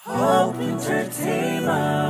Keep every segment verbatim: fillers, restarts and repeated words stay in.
Hope Entertainment.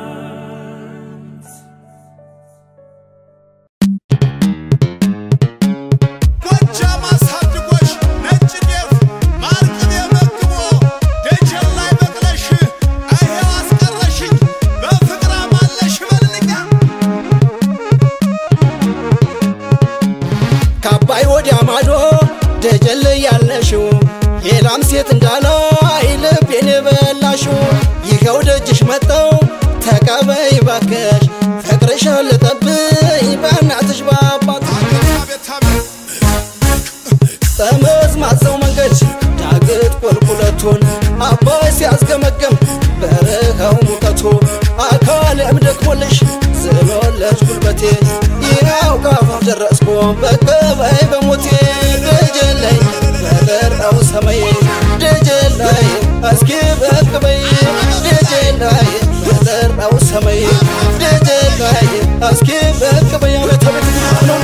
ካባይ ወዲያ ማዶ ደጀል ያለሽው የላም ሴት እንዳላይ ልቤን በላሽው ይኸው ደጅሽ መጣው ተቀበይ ባከሽ ፍቅርሽን ልጠብይ በእናትሽ ባባት ጠመዝማዛው መንገድ ዳገት ቁልቁለቱን አባይ ሲያስገመገም በረሃው ሙቀቱ አካሌም ደክሞልሽ ዝሎለሽ ጉልበቴ ይኸው ካፋፍ ደረስኩ በቀበይ በሞቴ ደጀል ላይ በጠራው ሰማይ ደጀል ላይ እስኪ በቅበይ ደጀል ላይ በጠራው ሰማይ ደጀል ላይ እስኪ በቅበይ አቤት ነው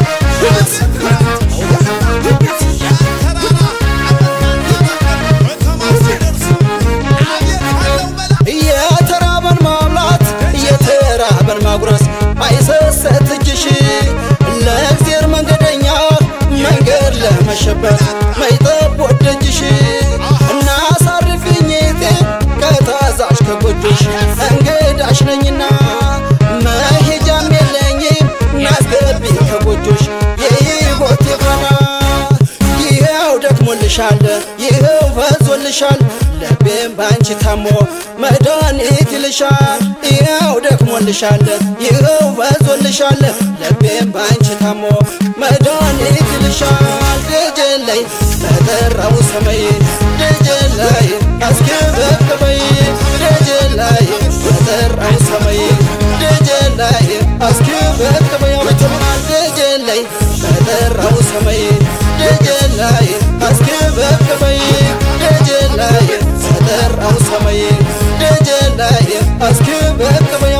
የተራበን ማብላት የተራበን ማጉረስ አይሰሰት እጅሽ ለእግዚአብሔር መንገደኛ መንገድ ለመሸበት ማይጠብ ወደጅሽ እና ሳርፊኝ ከታዛሽ ከጎጆሽ እንግዳሽ ነኝና መሄጃም የለኝም ናስገቢ ከጎጆሽ የህይወቴ ፋና ይኸው ደክሞልሻል ይኸው ፈዞልሻል ልቤም ባንቺ ታሞ መድኃኒት ይልሻል ይኸው ደክሞልሻል ይኸው ፈዞልሻል ልቤም ባንቺ ታሞ መድኃኒት ይልሻል ደጀል ላይ በጠራው ሰማይ ደጀል ላይ እስኪ በቅበይ ደጀል ላይ በጠራው ሰማይ ደጀል ላይ እስኪ በቅበይ ደጀል ላይ በጠራው ሰማይ ደጀል ላይ እስኪ በቅበይ ደጀል ላይ በጠራው ሰማይ ደጀል ላይ እስኪ በቅበይ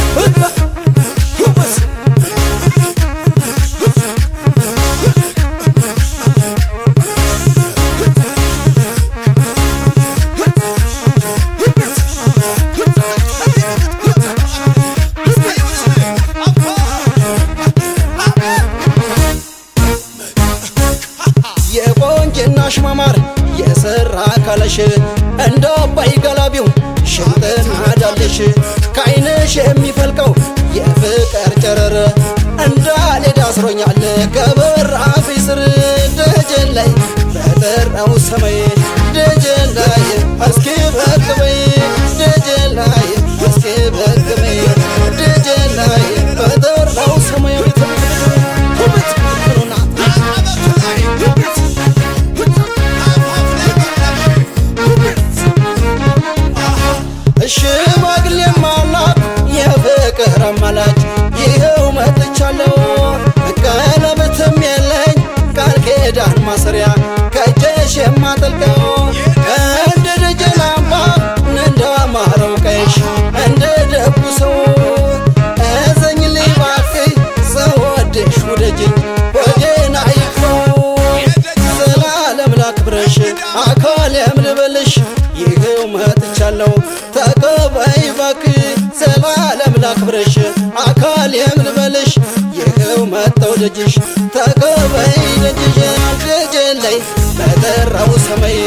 የቆንጅናሽ ማማር የሰራ ካለሽ እንደ አባይ ገላቢው ሽንጥና ዳለሽ ከዓይንሽ የሚፈልቀው የፍቅር ጨረር እንዳልሄድ አስሮኛል ከበራፊ ስር ደጀል ላይ በጠራው ሰማይ ደጀል ላይ እስኪ በቅበይ ደጀል ላይ እስኪ በቅበይ ደጀል ላይ በጠራው ሰማይ ሽማግሌ ማላት የፍቅር አማላጭ ይኸው መጥቻለሁ ቀለበትም የለኝ ቃል ኪዳን ማሰሪያ ከእጅሽ የማጠልቀው እንደ ደጀል አምባ እንዳማረው ቀይሽ እንደ ደጉ ሰው እዘኝልኝ እባክህ ስወድሽ ውደጅኝ ወዴን አይክፈው ዘላለም ላክብርሽ አካሌም ልበልሽ ይኸው መጥቻለሁ ተቀበይ እባክህ ዘላለም ላክብርሽ አካሌም ልበልሽ ይኸው መጣው ደጅሽ ተቀበይ ደጅሽ ደጀል ላይ በጠራው ሰማይ